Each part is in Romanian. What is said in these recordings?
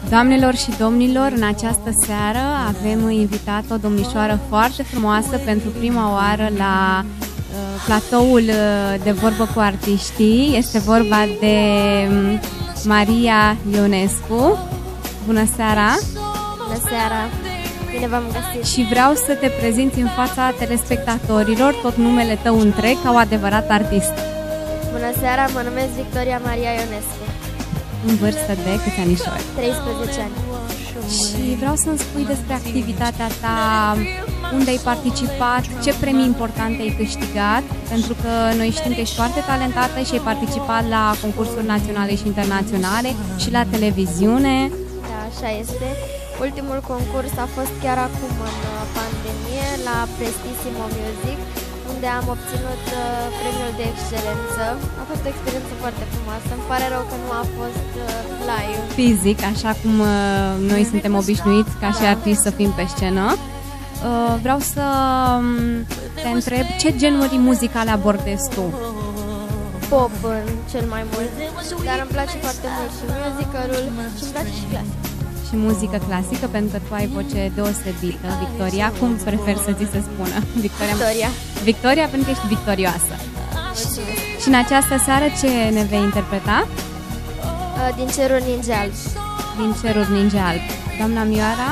Doamnelor și domnilor, în această seară avem invitat o domnișoară foarte frumoasă pentru prima oară la platoul de vorbă cu artiștii. Este vorba de Maria Ionescu. Bună seara! Bună seara! Bine v-am găsit! Și vreau să te prezinți în fața telespectatorilor, tot numele tău întreg, ca o adevărată artistă. Bună seara, mă numesc Victoria Maria Ionescu. În vârstă de câți anișori? 13 ani. Și vreau să-mi spui despre activitatea ta, unde ai participat, ce premii importante ai câștigat, pentru că noi știm că ești foarte talentată și ai participat la concursuri naționale și internaționale și la televiziune. Da, așa este. Ultimul concurs a fost chiar acum în pandemie, la Prestissimo Music, unde am obținut premiul de excelență. A fost o experiență foarte frumoasă. Îmi pare rău că nu a fost live. Fizic, așa cum noi suntem obișnuiți ca și artiști să fim pe scenă. Vreau să te întreb ce genuri muzicale abordezi tu? Pop cel mai mult, dar îmi place foarte mult și musicalul și îmi place și clasic. Și muzică clasică, pentru că tu ai voce deosebită. Victoria, cum preferi să ți se spună? Victoria. Victoria, pentru că ești victorioasă. Și în această seară ce ne vei interpreta? Din cerul ninge alb. Din cerul ninge alb. Doamna Mioara?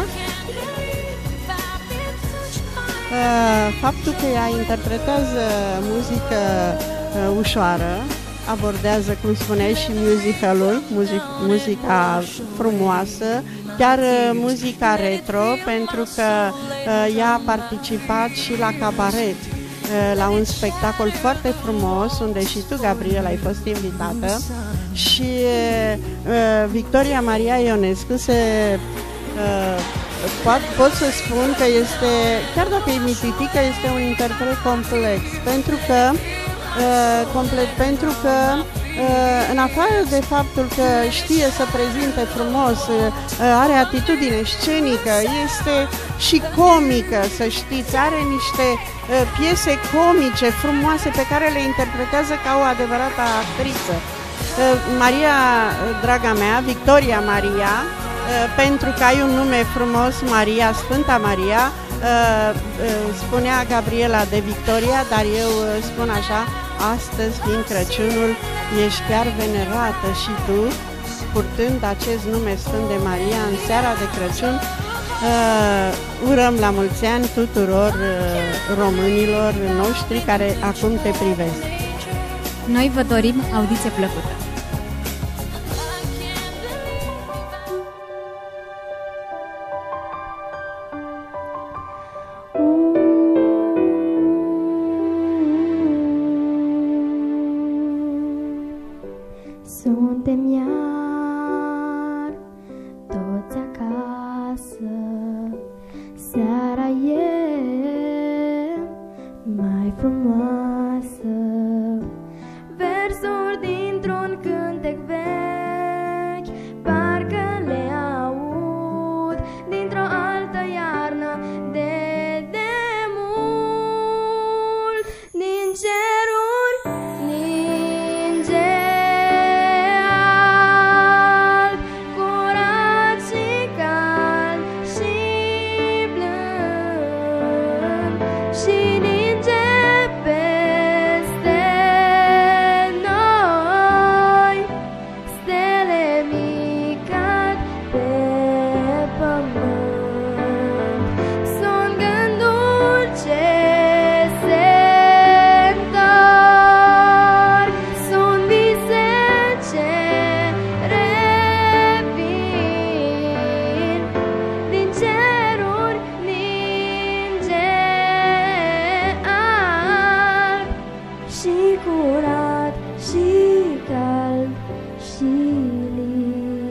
Faptul că ea interpretează muzică ușoară, abordează, cum spuneai, și musicalul, muzica frumoasă, chiar muzica retro, pentru că ea a participat și la cabaret, la un spectacol foarte frumos, unde și tu, Gabriela, ai fost invitată. Și Victoria Maria Ionescu pot să spun că este, chiar dacă e mititică, este un interpret complex, pentru că în afară de faptul că știe să prezinte frumos, are atitudine scenică, este și comică, să știți, are niște piese comice frumoase pe care le interpretează ca o adevărată actriță. Maria, draga mea, Victoria Maria, pentru că ai un nume frumos, Maria, Sfânta Maria, spunea Gabriela de Victoria, dar eu spun așa, astăzi, fiind Crăciunul, ești chiar venerată și tu, purtând acest nume Sfânt de Maria, în seara de Crăciun, urăm la mulți ani tuturor românilor noștri care acum te privesc. Noi vă dorim audiție plăcută! Suntem iar toți acasă, seara e mai frumoasă, versuri dintr-un cântec vechi, parcă le aud dintr-o altă iarnă de demult, din ceruri ninge alb, curat și cald și blând, și ninge peste noi stele mici cad pe pământ. Sunt gânduri ce se întorc, sunt vise ce revin, din ceruri ninge alb și curat și cald și lin.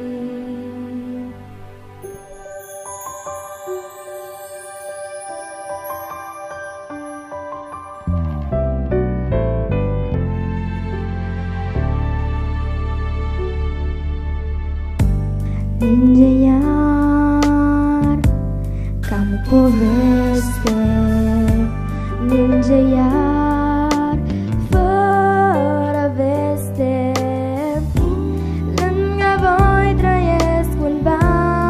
Ninge iar cam o poveste, ninge iar fără veste, lângă voi trăiesc un ban.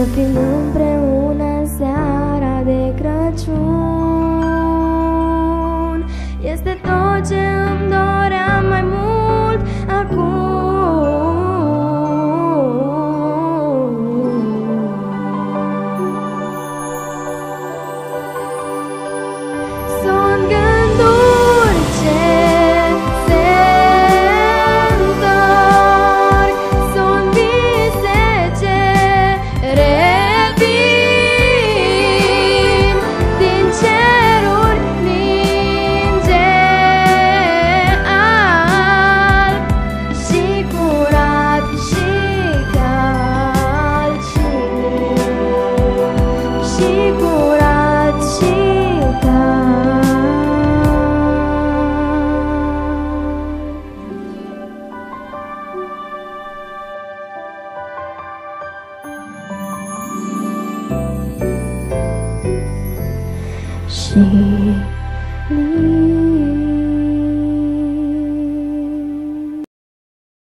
fim împreună în seara de Crăciun. Este tot ce îmi doream mai mult acum. Sunt gânduri ce se întorc, sunt vise ce revin, din ceruri ninge alb și curat și cald și curat și cald. Și